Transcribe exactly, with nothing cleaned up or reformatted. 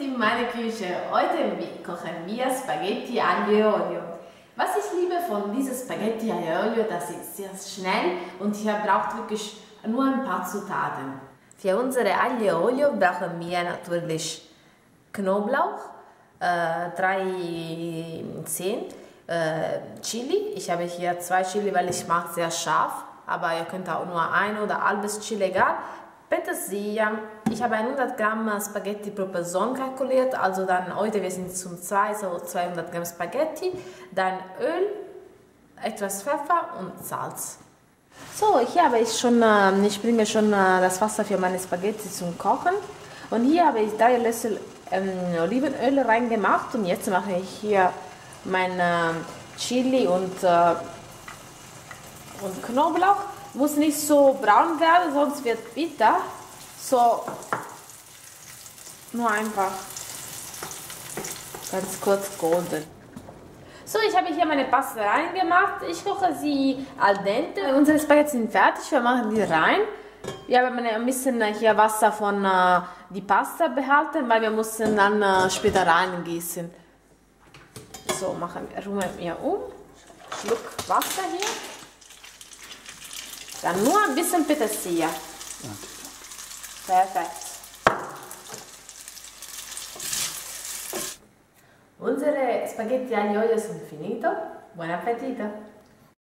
in meine Küche. Heute kochen wir Spaghetti aglio e olio. Was ich liebe von diesem Spaghetti aglio e olio, das ist sehr schnell und hier braucht wirklich nur ein paar Zutaten. Für unsere aglio e olio brauchen wir natürlich Knoblauch, äh, drei Zehen, äh, Chili. Ich habe hier zwei Chili, weil ich mag sehr scharf, aber ihr könnt auch nur ein oder halbes Chili, egal. Petersilie, ich habe hundert Gramm Spaghetti pro Person kalkuliert, also dann heute, wir sind zum zwei, so zweihundert Gramm Spaghetti, dann Öl, etwas Pfeffer und Salz. So, hier habe ich schon, ich bringe schon das Wasser für meine Spaghetti zum Kochen und hier habe ich drei Löffel ähm, Olivenöl reingemacht und jetzt mache ich hier mein äh, Chili und, äh, und Knoblauch. Muss nicht so braun werden, sonst wird bitter. So, nur einfach ganz kurz golden. So, ich habe hier meine Pasta reingemacht. Ich koche sie al dente. Unsere Spaghetti sind fertig, wir machen die rein. Wir haben ein bisschen hier Wasser von äh, die Pasta behalten, weil wir mussten dann äh, später reingießen. So, machen wir, rühren wir um. Schluck Wasser hier. Dann nur ein bisschen Petersilie. Perfekt. Unsere Spaghetti aglio e olio sono finito. Buon appetito!